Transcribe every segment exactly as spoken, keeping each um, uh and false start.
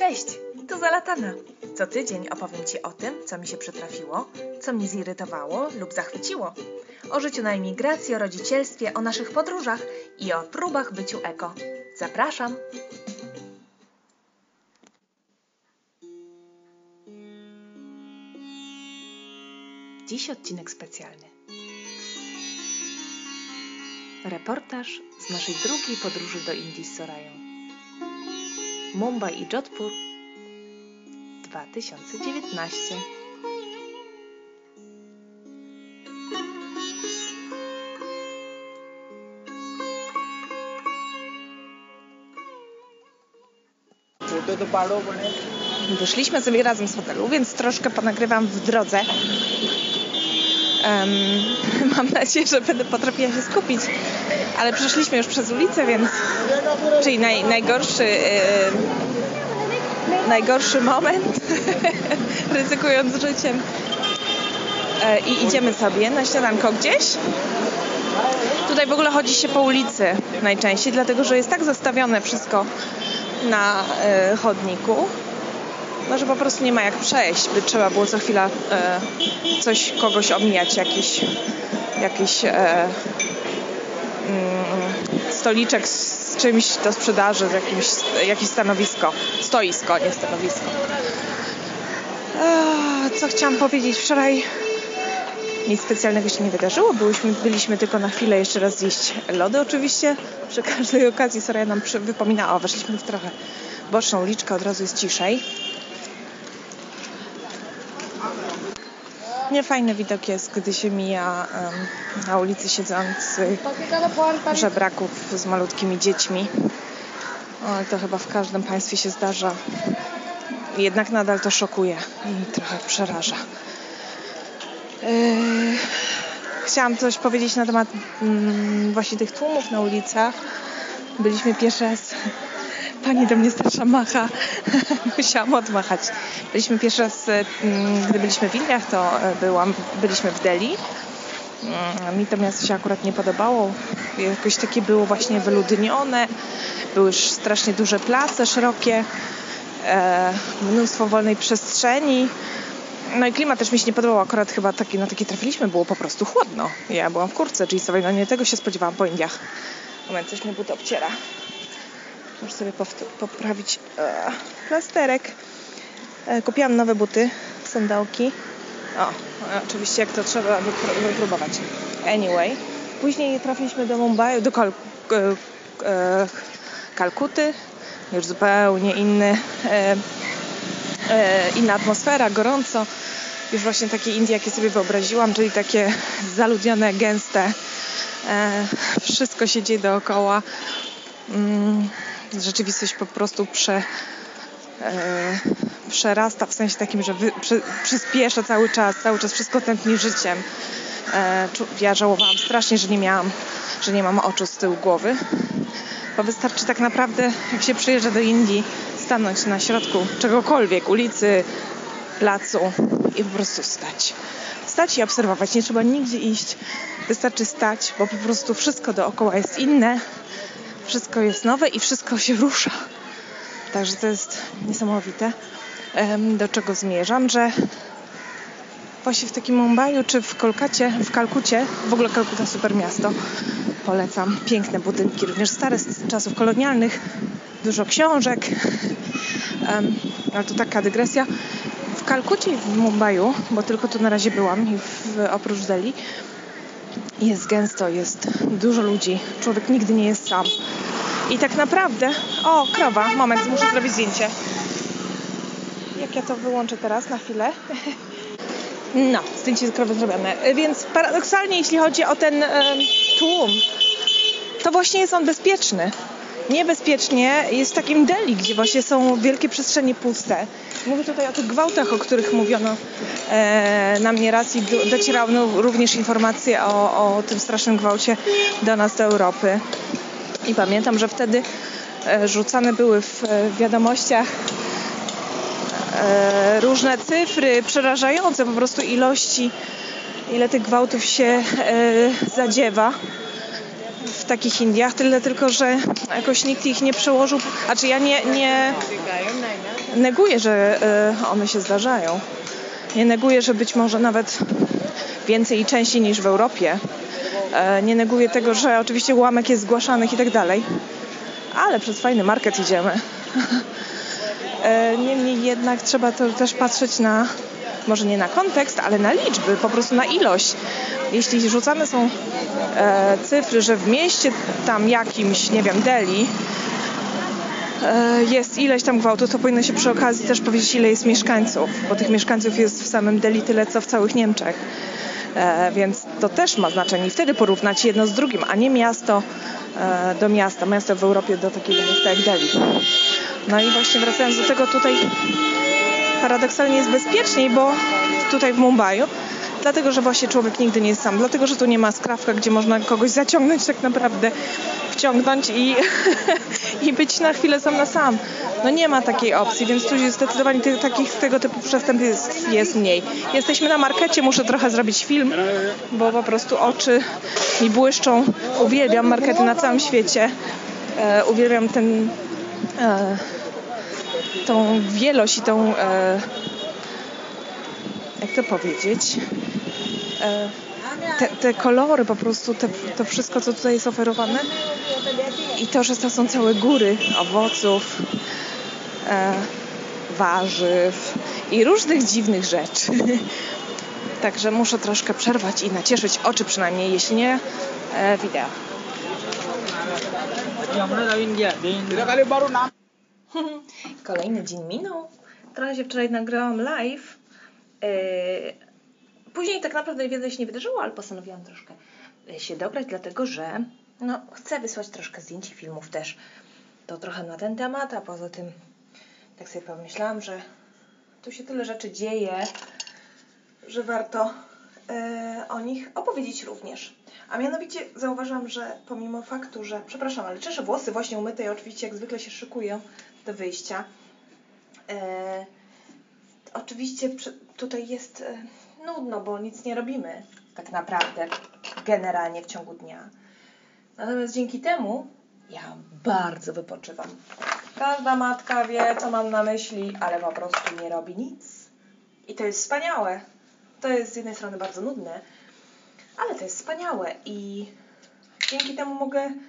Cześć, tu Zalatana. Co tydzień opowiem Ci o tym, co mi się przytrafiło, co mnie zirytowało lub zachwyciło. O życiu na emigracji, o rodzicielstwie, o naszych podróżach i o próbach byciu eko. Zapraszam! Dziś odcinek specjalny. Reportaż z naszej drugiej podróży do Indii z Sorają. Mumbai i Jodhpur dwa tysiące dziewiętnaście. Wyszliśmy sobie razem z hotelu, więc troszkę ponagrywam w drodze. Um, mam nadzieję, że będę potrafiła się skupić, ale przeszliśmy już przez ulicę, więc czyli naj, najgorszy yy, najgorszy moment ryzykując życiem yy, i idziemy sobie na śniadanko gdzieś. Tutaj w ogóle chodzi się po ulicy najczęściej, dlatego że jest tak zastawione wszystko na yy, chodniku, no, że po prostu nie ma jak przejść, by trzeba było co chwila e, coś, kogoś omijać, jakiś, jakiś e, mm, stoliczek z czymś do sprzedaży, z jakimś, jakieś stanowisko, stoisko, nie stanowisko. E, co chciałam powiedzieć? Wczoraj nic specjalnego się nie wydarzyło, byliśmy, byliśmy tylko na chwilę jeszcze raz zjeść lody oczywiście. Przy każdej okazji Soraya nam przy, wypomina, o, weszliśmy w trochę boczną uliczkę, od razu jest ciszej. Niefajny widok jest, gdy się mija um, na ulicy siedzących żebraków z malutkimi dziećmi. O, to chyba w każdym państwie się zdarza. Jednak nadal to szokuje i trochę przeraża. Yy, chciałam coś powiedzieć na temat mm, właśnie tych tłumów na ulicach. Byliśmy pierwszy raz... Pani do mnie starsza macha. Musiałam odmachać. Byliśmy pierwszy raz, gdy byliśmy w Indiach, to byłam, byliśmy w Delhi. Mi to miasto się akurat nie podobało. Jakoś takie było właśnie wyludnione. Były strasznie duże place, szerokie. E, mnóstwo wolnej przestrzeni. No i klimat też mi się nie podobał. Akurat chyba taki, na taki trafiliśmy. Było po prostu chłodno. Ja byłam w kurtce jeansowej. No nie tego się spodziewałam po Indiach. Moment, coś mnie but obciera. Muszę sobie poprawić e, plasterek. E, kupiłam nowe buty, sandałki. O, oczywiście jak to trzeba wypróbować. Anyway, później trafiliśmy do Mumbai, do Kal- e, e, Kalkuty. Już zupełnie inny, e, e, inna atmosfera, gorąco. Już właśnie takie Indie, jakie sobie wyobraziłam, czyli takie zaludnione, gęste. E, wszystko się dzieje dookoła. Mm. Rzeczywistość po prostu prze, e, przerasta w sensie takim, że wy, przy, przyspiesza cały czas, cały czas wszystko tętni życiem. E, czu, ja żałowałam strasznie, że nie miałam, że nie mam oczu z tyłu głowy, bo wystarczy tak naprawdę, jak się przyjeżdża do Indii, stanąć na środku czegokolwiek, ulicy, placu i po prostu stać. Stać i obserwować, nie trzeba nigdzie iść, wystarczy stać, bo po prostu wszystko dookoła jest inne. Wszystko jest nowe i wszystko się rusza. Także to jest niesamowite. Do czego zmierzam, że właśnie w takim Mumbaiu czy w Kolkacie, w Kalkucie, w ogóle Kalkuta super miasto, polecam. Piękne budynki, również stare z czasów kolonialnych, dużo książek. Um, ale to taka dygresja. W Kalkucie i w Mumbaiu, bo tylko tu na razie byłam i w, oprócz Delhi, jest gęsto, jest dużo ludzi. Człowiek nigdy nie jest sam. I tak naprawdę... O, krowa. Moment, muszę zrobić zdjęcie. Jak ja to wyłączę teraz na chwilę? No, zdjęcie z krowy zrobione. Więc paradoksalnie, jeśli chodzi o ten um, tłum, to właśnie jest on bezpieczny. Niebezpiecznie jest w takim Delhi, gdzie właśnie są wielkie przestrzenie puste. Mówię tutaj o tych gwałtach, o których mówiono e, nam nieraz i do, docierały no, również informacje o, o tym strasznym gwałcie do nas, do Europy. I pamiętam, że wtedy e, rzucane były w, w wiadomościach e, różne cyfry przerażające, po prostu ilości, ile tych gwałtów się e, zadziewa w takich Indiach, tyle tylko, że jakoś nikt ich nie przełożył, znaczy ja nie, nie neguję, że one się zdarzają. Nie neguję, że być może nawet więcej i częściej niż w Europie. Nie neguję tego, że oczywiście ułamek jest zgłaszanych i tak dalej. Ale przez fajny market idziemy. Niemniej jednak trzeba to też patrzeć na, może nie na kontekst, ale na liczby, po prostu na ilość. Jeśli rzucane są e, cyfry, że w mieście tam jakimś, nie wiem, Delhi e, jest ileś tam gwałtów, to powinno się przy okazji też powiedzieć, ile jest mieszkańców, bo tych mieszkańców jest w samym Delhi tyle, co w całych Niemczech. E, więc to też ma znaczenie i wtedy porównać jedno z drugim, a nie miasto e, do miasta, miasto w Europie do takiego miasta jak Delhi. No i właśnie wracając do tego, tutaj paradoksalnie jest bezpieczniej, bo tutaj w Mumbai, dlatego, że właśnie człowiek nigdy nie jest sam, dlatego, że tu nie ma skrawka, gdzie można kogoś zaciągnąć tak naprawdę, wciągnąć i, i być na chwilę sam na sam. No nie ma takiej opcji, więc tu zdecydowanie tych, takich tego typu przestępstw jest mniej. Jesteśmy na markecie, muszę trochę zrobić film, bo po prostu oczy mi błyszczą. Uwielbiam markety na całym świecie. E, uwielbiam ten e, tą wielość i tą e, jak to powiedzieć, e, te, te kolory po prostu, te, to wszystko, co tutaj jest oferowane i to, że to są całe góry owoców, e, warzyw i różnych dziwnych rzeczy. Także muszę troszkę przerwać i nacieszyć oczy przynajmniej, jeśli nie e, wideo. Kolejny dzień minął. Trochę się wczoraj nagrałam live. Yy, później tak naprawdę więcej się nie wydarzyło, ale postanowiłam troszkę się dograć, dlatego że no, chcę wysłać troszkę zdjęć i filmów też. To trochę na ten temat, a poza tym tak sobie pomyślałam, że tu się tyle rzeczy dzieje, że warto yy, o nich opowiedzieć również. A mianowicie zauważyłam, że pomimo faktu, że, przepraszam, ale czeszę włosy właśnie umyte i oczywiście jak zwykle się szykuję do wyjścia. Yy, oczywiście tutaj jest yy, nudno, bo nic nie robimy tak naprawdę generalnie w ciągu dnia. Natomiast dzięki temu ja bardzo wypoczywam. Każda matka wie, co mam na myśli, ale po prostu nie robi nic. I to jest wspaniałe. To jest z jednej strony bardzo nudne, ale to jest wspaniałe i dzięki temu mogę yy,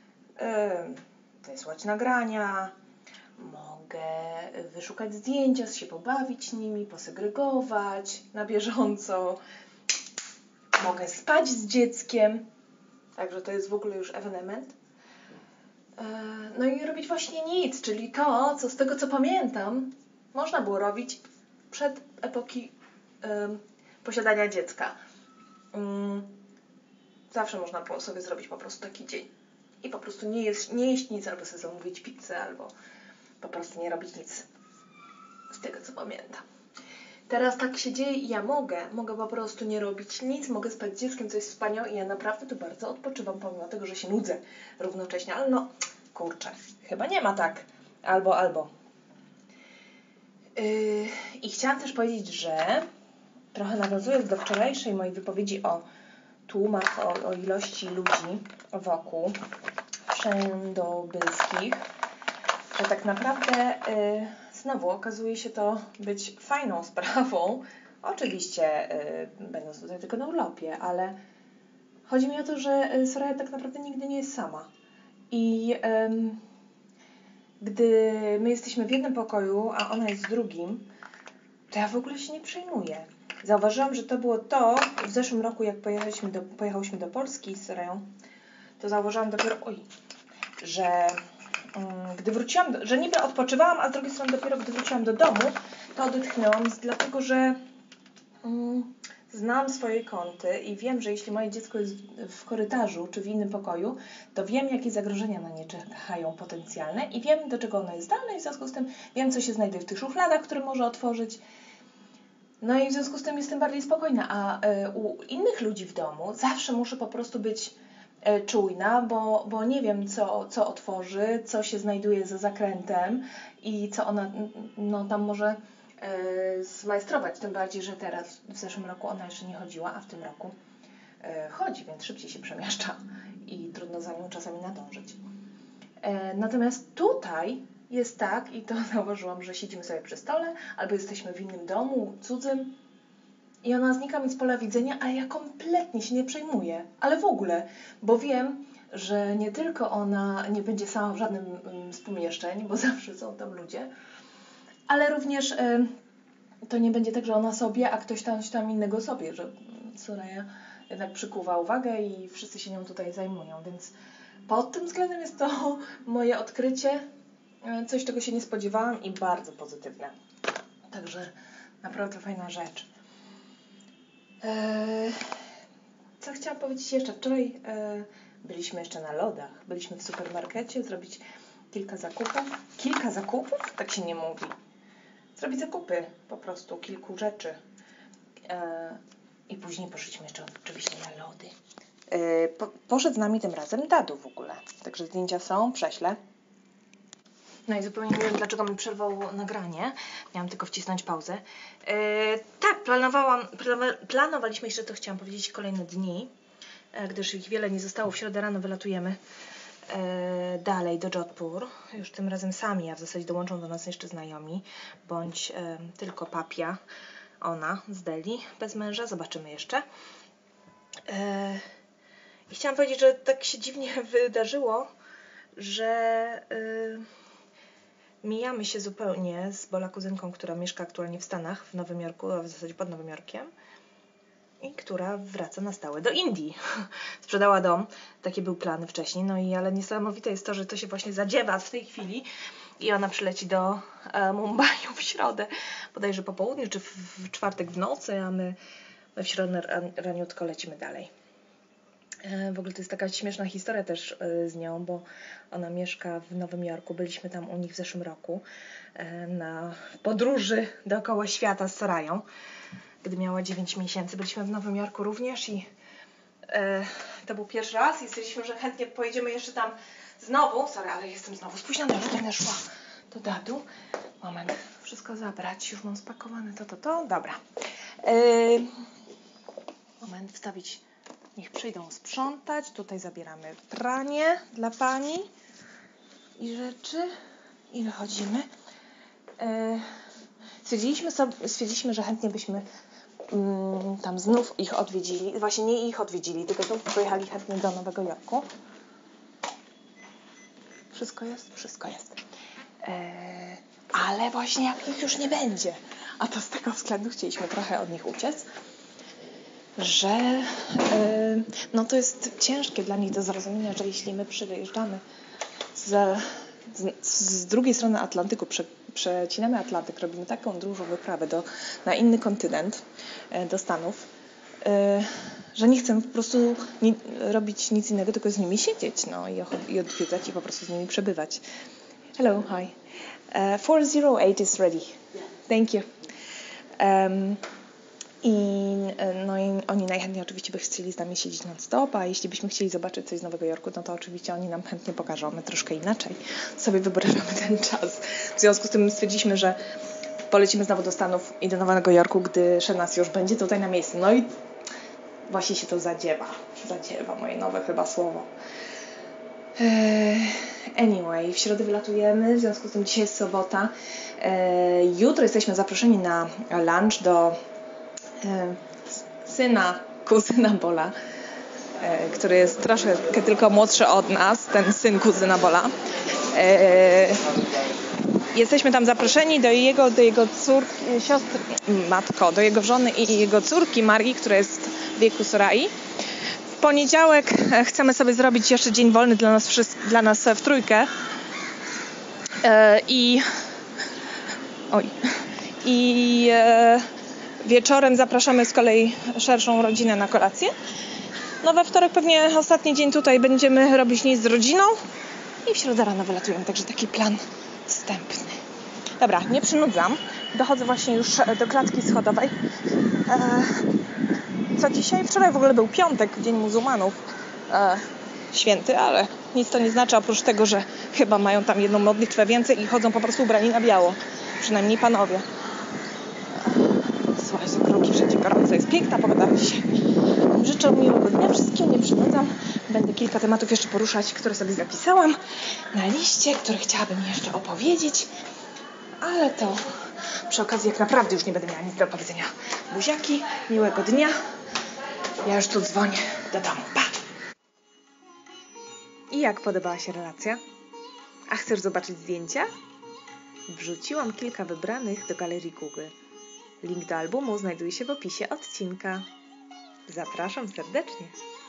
wysłać nagrania, mogę wyszukać zdjęcia, się pobawić nimi, posegregować na bieżąco, mogę spać z dzieckiem, także to jest w ogóle już ewenement. Yy, no i robić właśnie nic, czyli to, co z tego co pamiętam, można było robić przed epoki yy, posiadania dziecka. Yy, zawsze można było sobie zrobić po prostu taki dzień i po prostu nie jeść, nie jeść nic, albo sobie zamówić pizzę, albo po prostu nie robić nic z tego co pamiętam. Teraz tak się dzieje i ja mogę, mogę po prostu nie robić nic, mogę spać z dzieckiem, co jest wspaniałe i ja naprawdę tu bardzo odpoczywam, pomimo tego, że się nudzę równocześnie, ale no, kurczę, chyba nie ma tak, albo, albo. Yy, I chciałam też powiedzieć, że trochę nawiązując do wczorajszej mojej wypowiedzi o tłumach, o, o ilości ludzi wokół wszędobylskich, że tak naprawdę yy, znowu okazuje się to być fajną sprawą. Oczywiście yy, będąc tutaj tylko na urlopie, ale chodzi mi o to, że Soraya tak naprawdę nigdy nie jest sama. I yy, gdy my jesteśmy w jednym pokoju, a ona jest w drugim, to ja w ogóle się nie przejmuję. Zauważyłam, że to było to w zeszłym roku, jak pojechaliśmy do, pojechałyśmy do Polski z Sorają, to zauważyłam dopiero, oj, że um, gdy wróciłam, do, że niby odpoczywałam, a z drugiej strony dopiero gdy wróciłam do domu, to odetchnęłam, dlatego że um, znam swoje kąty i wiem, że jeśli moje dziecko jest w korytarzu czy w innym pokoju, to wiem, jakie zagrożenia na nie czekają potencjalne i wiem, do czego ono jest zdolne i w związku z tym wiem, co się znajduje w tych szufladach, które może otworzyć. No i w związku z tym jestem bardziej spokojna, a y, u innych ludzi w domu zawsze muszę po prostu być y, czujna, bo, bo nie wiem, co, co otworzy, co się znajduje za zakrętem i co ona no, tam może y, zmajstrować. Tym bardziej, że teraz w zeszłym roku ona jeszcze nie chodziła, a w tym roku y, chodzi, więc szybciej się przemieszcza i trudno za nią czasami nadążyć. Y, natomiast tutaj jest tak, i to zauważyłam, że siedzimy sobie przy stole, albo jesteśmy w innym domu, cudzym, i ona znika mi z pola widzenia, a ja kompletnie się nie przejmuję. Ale w ogóle, bo wiem, że nie tylko ona nie będzie sama w żadnym z pomieszczeń, bo zawsze są tam ludzie, ale również y, to nie będzie tak, że ona sobie, a ktoś tam, tam innego sobie, że Soraya jednak przykuwa uwagę i wszyscy się nią tutaj zajmują, więc pod tym względem jest to moje odkrycie, coś, czego się nie spodziewałam i bardzo pozytywne. Także naprawdę fajna rzecz. Eee, co chciałam powiedzieć jeszcze? Wczoraj eee, byliśmy jeszcze na lodach. Byliśmy w supermarkecie zrobić kilka zakupów. Kilka zakupów? Tak się nie mówi. Zrobić zakupy po prostu, kilku rzeczy. Eee, I później poszliśmy jeszcze oczywiście na lody. Eee, po, poszedł z nami tym razem Dadu w ogóle. Także zdjęcia są, prześlę. No i zupełnie nie wiem, dlaczego mi przerwał nagranie. Miałam tylko wcisnąć pauzę. Yy, tak, planowałam, planowaliśmy jeszcze, to chciałam powiedzieć, kolejne dni, gdyż ich wiele nie zostało. W środę rano wylatujemy yy, dalej do Jodhpur. Już tym razem sami, a w zasadzie dołączą do nas jeszcze znajomi, bądź yy, tylko Papia, ona z Delhi, bez męża. Zobaczymy jeszcze. Yy, I chciałam powiedzieć, że tak się dziwnie wydarzyło, że... Yy, Mijamy się zupełnie z Bola kuzynką, która mieszka aktualnie w Stanach, w Nowym Jorku, a w zasadzie pod Nowym Jorkiem, i która wraca na stałe do Indii. Sprzedała dom, takie był plan wcześniej, no i ale niesamowite jest to, że to się właśnie zadziewa w tej chwili i ona przyleci do e, Mumbai w środę, bodajże po południu, czy w, w czwartek w nocy, a my w środę ran, raniutko lecimy dalej. W ogóle to jest taka śmieszna historia też z nią, bo ona mieszka w Nowym Jorku. Byliśmy tam u nich w zeszłym roku na podróży dookoła świata z Sorają, gdy miała dziewięć miesięcy. Byliśmy w Nowym Jorku również i e, to był pierwszy raz i stwierdziliśmy, że chętnie pojedziemy jeszcze tam znowu. Sorry, ale jestem znowu spóźniona, już będę szła do Dadu. Moment, wszystko zabrać, już mam spakowane to, to, to. Dobra. E, moment, wstawić. Niech przyjdą sprzątać. Tutaj zabieramy pranie dla pani i rzeczy. I wychodzimy. Yy, stwierdziliśmy, sobie, stwierdziliśmy, że chętnie byśmy yy, tam znów ich odwiedzili. Właśnie nie ich odwiedzili, tylko znów pojechali chętnie do Nowego Jorku. Wszystko jest? Wszystko jest. Yy, ale właśnie jak ich już nie będzie. A to z tego względu chcieliśmy trochę od nich uciec, że yy, no to jest ciężkie dla nich do zrozumienia, że jeśli my przyjeżdżamy z, z, z drugiej strony Atlantyku, prze, przecinamy Atlantyk, robimy taką dużą wyprawę do, na inny kontynent, yy, do Stanów, yy, że nie chcemy po prostu ni, robić nic innego, tylko z nimi siedzieć, no i, i odwiedzać i po prostu z nimi przebywać. Hello, hi. Uh, four zero eight is ready. Thank you. Um, I, no i oni najchętniej oczywiście by chcieli z nami siedzieć non-stop, a jeśli byśmy chcieli zobaczyć coś z Nowego Jorku, no to oczywiście oni nam chętnie pokażą. My troszkę inaczej sobie wyobrażamy ten czas. W związku z tym stwierdziliśmy, że polecimy znowu do Stanów i do Nowego Jorku, gdy Szenas już będzie tutaj na miejscu. No i właśnie się to zadziewa. Zadziewa, moje nowe chyba słowo. Anyway, w środę wylatujemy, w związku z tym dzisiaj jest sobota. Jutro jesteśmy zaproszeni na lunch do syna, kuzyna Bola, który jest troszeczkę tylko młodszy od nas, ten syn kuzyna Bola. Jesteśmy tam zaproszeni do jego, do jego córki, siostry, matko, do jego żony i jego córki Marii, która jest w wieku Sorai. W poniedziałek chcemy sobie zrobić jeszcze dzień wolny dla nas, dla nas w trójkę. I oj i wieczorem zapraszamy z kolei szerszą rodzinę na kolację. No we wtorek pewnie ostatni dzień tutaj będziemy robić nic z rodziną i w środę rano wylatujemy, także taki plan wstępny. Dobra, nie przynudzam. Dochodzę właśnie już do klatki schodowej. Co dzisiaj? Wczoraj w ogóle był piątek, dzień muzułmanów. Święty, ale nic to nie znaczy, oprócz tego, że chyba mają tam jedną modlitwę więcej i chodzą po prostu ubrani na biało. Przynajmniej panowie. Słuchaj, z okrugi wszędzie gorąco. Jest piękna pogoda dzisiaj. Życzę miłego dnia wszystkim, nie przynudzam. Będę kilka tematów jeszcze poruszać, które sobie zapisałam na liście, które chciałabym jeszcze opowiedzieć. Ale to przy okazji, jak naprawdę już nie będę miała nic do opowiedzenia. Buziaki, miłego dnia. Ja już tu dzwonię do domu. Pa! I jak podobała się relacja? A chcesz zobaczyć zdjęcia? Wrzuciłam kilka wybranych do galerii Google. Link do albumu znajduje się w opisie odcinka. Zapraszam serdecznie.